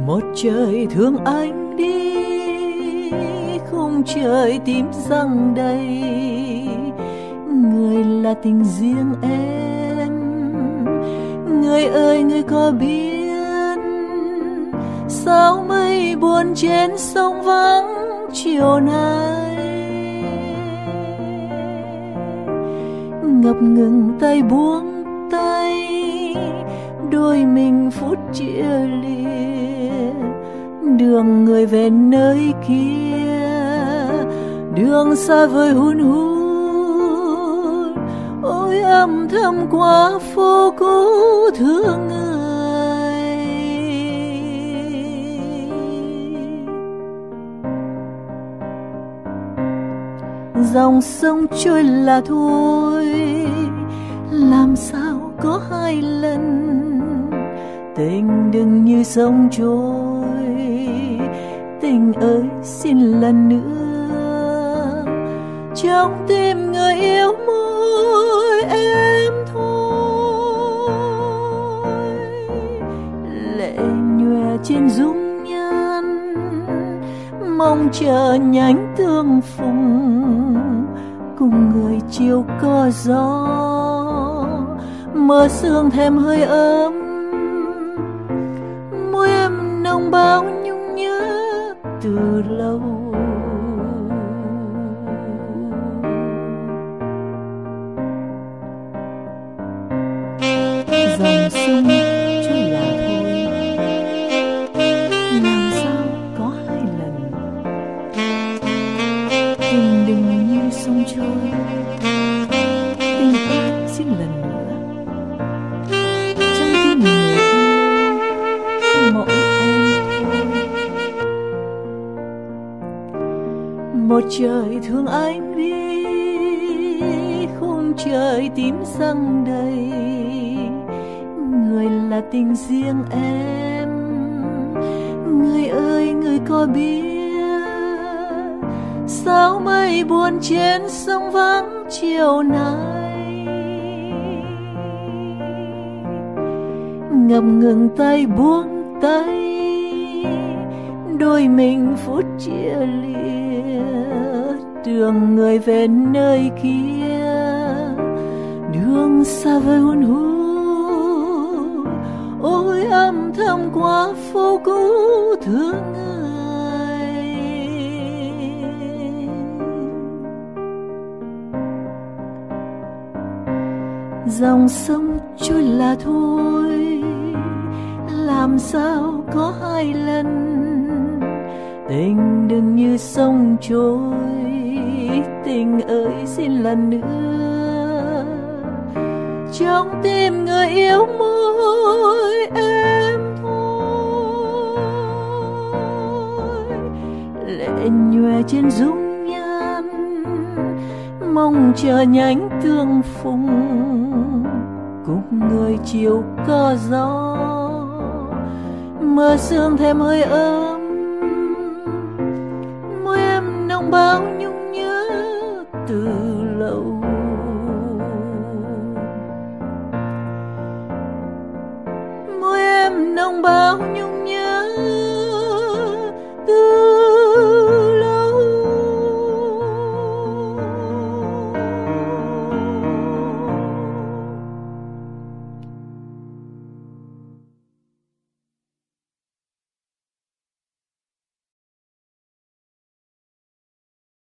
Một trời thương anh đi, khung trời tím răng đầy, người là tình riêng em. Người ơi, người có biết sao mây buồn trên sông vắng chiều nay, ngập ngừng tay buông tay, đôi mình phút chia lìa. Đường người về nơi kia, đường xa vời hun hút, ôi âm thầm qua phố cũ thương người. Dòng sông trôi là thôi, làm sao có hai lần. Tình đừng như sông trôi, tình ơi xin lần nữa trong tim người yêu mỗi em thôi. Lệ nhòe trên dung nhan, mong chờ nhánh tương phùng, cùng người chiều có gió, mơ sương thèm hơi ấm. Môi em nồng bao nhung nhớ từ lâu. Dòng sông trôi là thôi, làm sao có hai lần. Tình đừng như sông trôi, tình ơi xin lần nữa trong tim người yêu mỗi em thôi. Một trời thương anh đi, khung trời tím răng đầy, người là tình riêng em. Người ơi, người có biết sao mây buồn trên sông vắng chiều nay, ngập ngừng tay buông tay, đôi mình phút chia lìa. Đường người về nơi kia, đường xa vời hun hút, ôi âm thầm qua phố cũ thương người. Dòng sông trôi là thôi, làm sao có hai lần. Tình đừng như sông trôi, tình ơi xin lần nữa trong tim người yêu mỗi em thôi. Lệ nhòe trên dung nhan, mong chờ nhánh tương phùng, cùng người chiều có gió, mơ sương thèm hơi ấm. Môi em nồng bao nhung nhớ từ lâu. Môi em nồng bao nhung nhớ